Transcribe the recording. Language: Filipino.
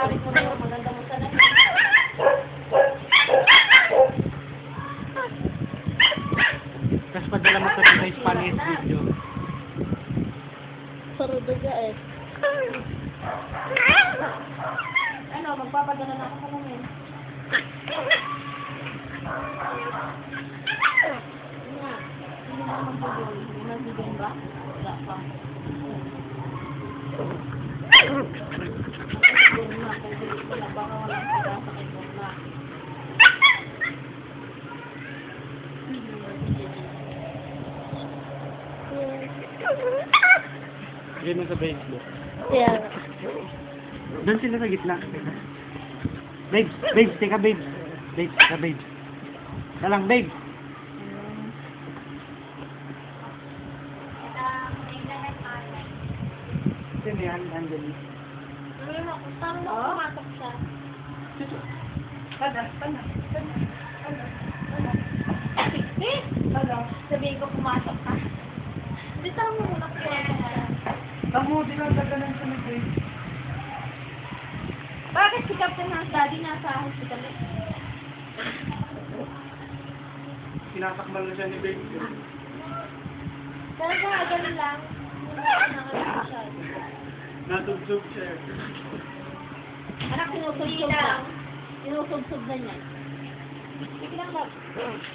Pag-aaral mo na, maganda mo sana. Tapos padala mo sa Spanish video. Sarudaga eh. Ano, magpapadala na ako sa namin. Hindi na magbibigay. Hindi na magbibigay ba? Wala pa. Baka walang pagkasakit mo na. Hindi mo sa Facebook. Yeah. Doon sila sa gitna. Babes, babes, teka babes. Babes, teka babes. Talang babes. Sino yan, Angeli? Paano mo pumatok siya? Pada. Sabihin ko pumasok ka. Hindi tama mo muna pumatok siya. Tamo, di lang gagalan sa babes. Bakit si Captain Hans Daddy nasa hospital eh? Sinasakmal na siya ni babes. Pero sa ganun lang. Nakakita siya. Natubsog siya. Anak, sinusubsog na. Sinusubsog na niya. Sige lang ba?